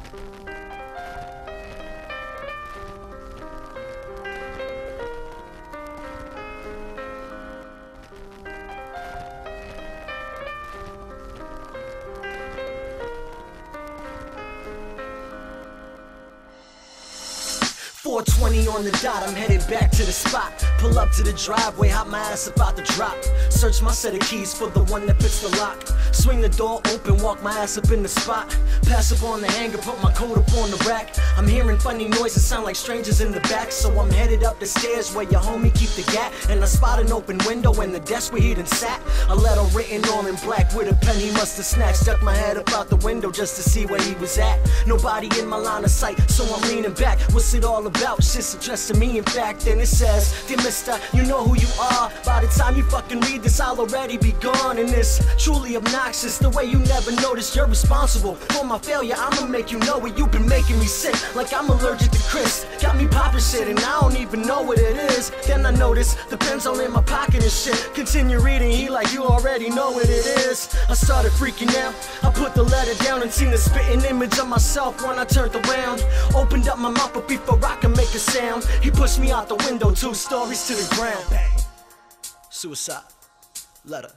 .420 on the dot, I'm headed back to the spot. Pull up to the driveway, hop my ass about to drop. Search my set of keys for the one that fits the lock. Swing the door open, walk my ass up in the spot. Pass up on the hanger, put my coat up on the rack. I'm hearing funny noises, sound like strangers in the back. So I'm headed up the stairs where your homie keep the gat. And I spot an open window and the desk where he done sat. A letter written all in black with a pen he must have snatched. Stuck my head up out the window just to see where he was at. Nobody in my line of sight, so I'm leaning back. What's it all about? Shit's addressed to me in fact. And it says, dear mister, you know who you are. By the time you fucking read this, I'll already be gone. And it's truly obnoxious the way you never notice you're responsible for my failure. I'ma make you know it. You've been making me sick like I'm allergic to Chris. Got me popping shit and I don't even know what it is. Then I notice the pen's all in my pocket and shit. Continue reading, he like, you already know what it is. I started freaking out. I put the letter down and seen the spitting image of myself when I turned around. Opened up my mouth, but before I can make a sound, he pushed me out the window, 2 stories to the ground. Bang. Suicide. Letter.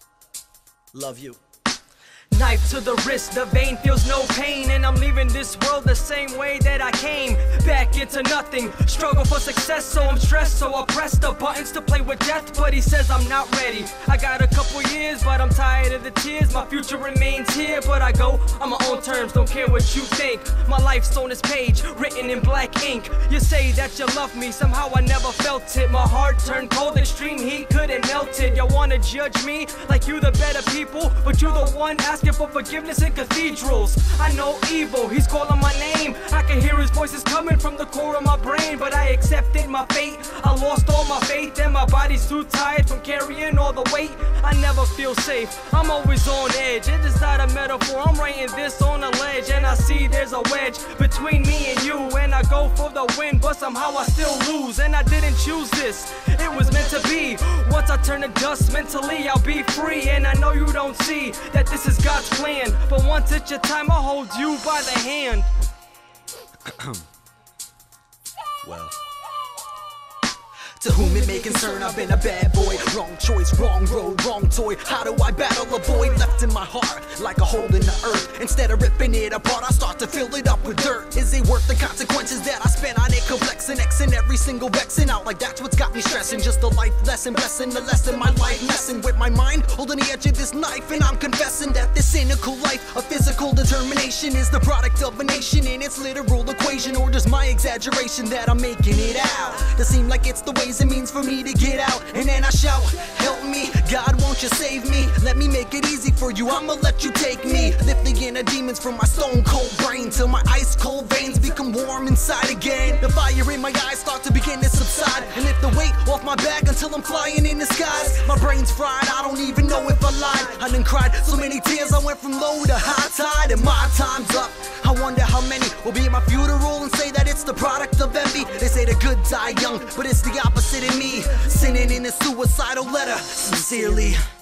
Love you. Knife to the wrist, the vein feels no pain. And I'm leaving this world the same way that I came. Back into nothing, struggle for success, so I'm stressed. So I press the buttons to play with death, but he says I'm not ready. I got a couple years, but I'm tired of the tears. My future remains here, but I go on my own terms, don't care what you think. My life's on this page, written in black ink. You say that you love me, somehow I never felt it. My heart turned cold, extreme heat couldn't melt it. You wanna judge me like you the better people, but you the one asking for forgiveness in cathedrals. I know evil, he's calling my name. I can hear his voices coming from the core of my brain, but I accepted my fate. I lost all my faith and my body's too tired from carrying all the weight. I never feel safe, I'm always on edge. It is not a metaphor, I'm writing this on a ledge. And I see there's a wedge between me and you. And I go for the win, but somehow I still lose. And I didn't choose this, it was meant to be. Once I turn to dust mentally, I'll be free. And I know you don't see that this is God's plan, but once it's your time, I'll hold you by the hand. Well, to whom it may concern, I've been a bad boy. Wrong choice, wrong road, wrong toy. How do I battle a void left in my heart like a hole in the earth? Instead of ripping it apart, I start to fill it up with dirt. Is it worth the consequences that I spent on it? Complexing, Xing every single vexing out like that's what's got me stressing. Just a life lesson, blessing the lesson, my life messing with my mind, holding the edge of this knife. And I'm confessing that this cynical life of physical determination is the product of a nation in its literal equation. Or just my exaggeration that I'm making it out to seem like it's the ways it means for me to get out. And then I shout, help me, God, won't you save me? Let me make it easy for you, I'ma let you take me. Lift the inner demons from my stone cold brain till my ice cold veins become warm inside again. The fire in my eyes start to begin to subside, and lift the weight off my back until I'm flying in the skies. My brain's fried, I don't even know if I lied. I done cried so many tears, I went from low to high tide, and my time's up. I wonder how many will be at my funeral and say that it's the product of envy. They say the good die young, but it's the opposite in me, sending in a suicidal letter, sincerely.